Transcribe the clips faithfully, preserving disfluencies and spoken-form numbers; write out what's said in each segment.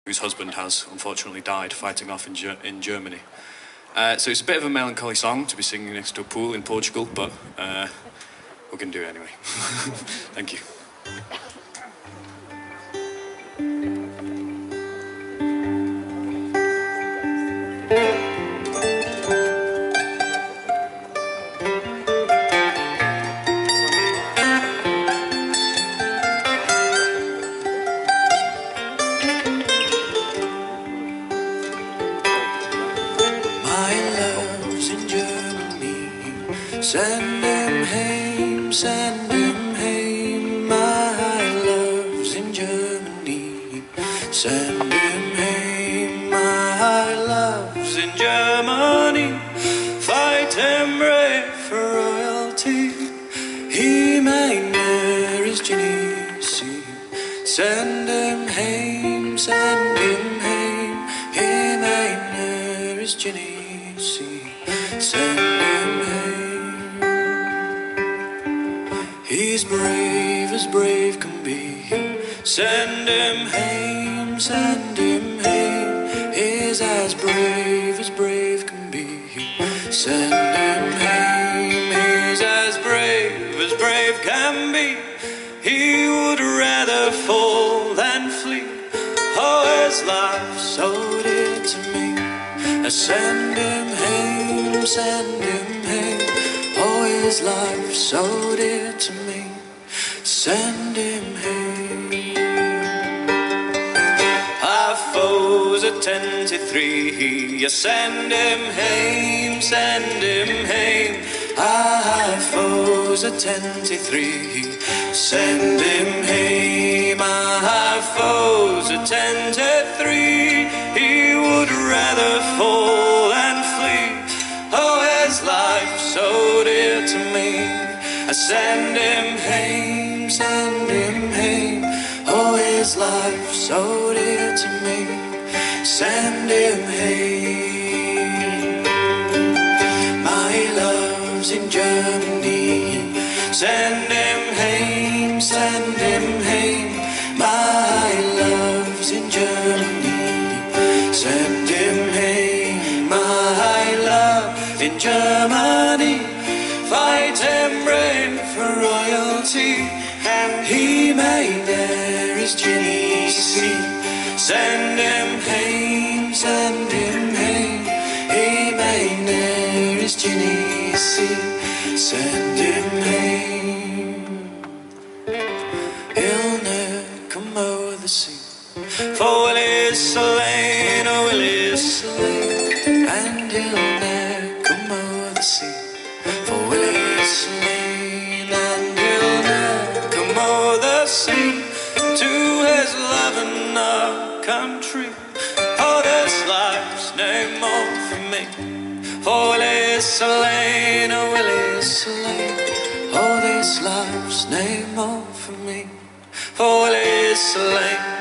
whose husband has unfortunately died fighting off in, Ger in Germany. Uh, so it's a bit of a melancholy song to be singing next to a pool in Portugal, but uh, we're going to do it anyway. Thank you. Send him home, send him home, my love's in Germany. Send him home, my love's in Germany. Fight him brave for royalty, he may ne'er his Jenny see. Send him home, send him home, he may ne'er his Jenny see. Send him home. He's brave as brave can be. Send him home, send him home. He's as brave as brave can be. Send him home. He's as brave as brave can be. He would rather fall than flee. Oh, his life so dear to me. Send him home, send him home. Oh, his life so dear to me. Send him home. Our foes are ten to three. You send him home, send him home. Our foes are ten to three. Send him home. Our foes are ten to three. He would rather fall than flee. Oh, his life so dear to me. I send him home, send him home. Oh, his life so dear to me. Send him home. My love's in Germany. Send him home, send him home. My love's in Germany. Send him home. My love in Germany. Fight him brave for royalty, and he may ne'er his Jenny see. Send him home, send him home. He may ne'er his Jenny see. Send him home. He'll ne'er come over the sea. For Willie's slain, oh Willie's slain, and he'll ne'er come over the sea. For Willie's slain, and he'll ne'er come over the sea to his love and our country. Oh, this life's no more for me. For Willie's slain, oh Willie's slain. Oh, this life's no more for me. For Willie's slain.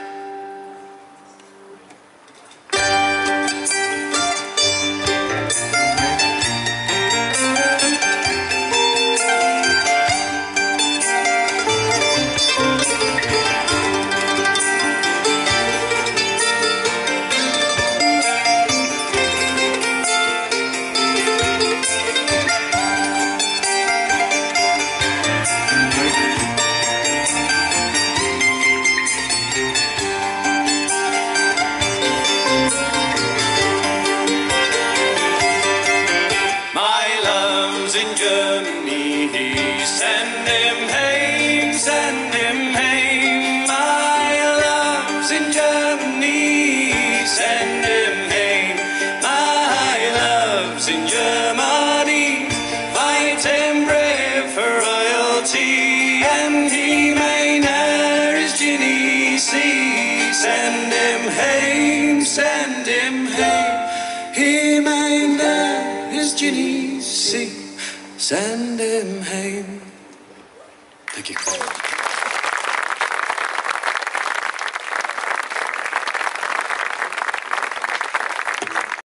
In Germany, send him home, send him home. My love's in Germany, send him home. My love's in Germany. Fight him brave for royalty, and he may ne'er his Jenny see. Send him home, send him home. He may ne'er his Jenny see. Send him home. Thank you.